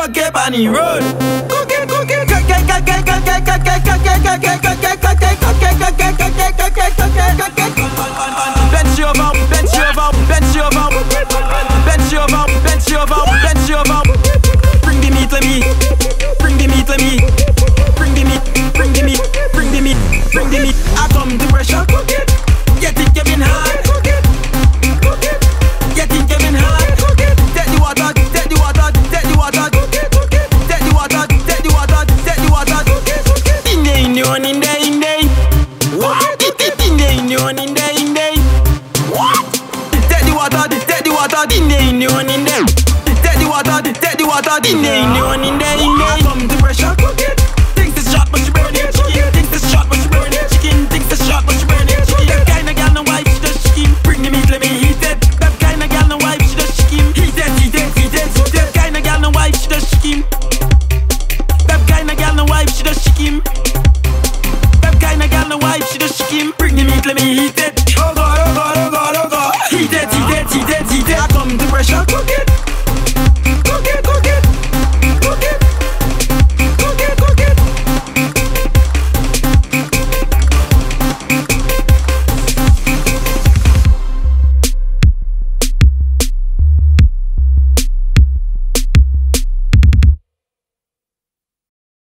cook it on the road. Cook it, cook it, cook it, cook it, cook it, cook it, cook it, cook it, cook it, cook it, cook it, cook it, cook it, cook it, cook it, cook it. Bend you over, bend you over, bend you over, bend you over, bend you over, bend you over. Bring the meat, let me. Bring the meat, let me. Bring the meat, bring the meat, bring the meat, bring the meat. I come to pressure, cook it. You think you've been hard? Cook it, cook it. You think you've been hard? Cook it. Take the water, take the water, take the water. Cook it, cook it. Take the water, take the water, take the water. Cook it, cook it. In there, in there, in there. What? In there, in there. What? Take the water, take the water. In there, in there. Take the water, take the water. In there, in there. I come to pressure, cook it. Thinks it's shot, but she burn it. Chicken. Thinks it's shot, but she burn it. Chicken. Thinks it's shot, but she burn it. Chicken. That kind of gal, no wife, she does chicken. Bring the meat, let me heat it. That kind of gal, no wife, she does chicken. Heat it, heat it, heat it. That kind of gal, no wife, she does chicken. That kind of gal, no wife, she does chicken. That kind of gal, no wife, she does chicken. Bring the meat, let me heat it. Oh God, oh God, oh God, oh God. Heat it, heat it, heat it, heat it. I come to pressure.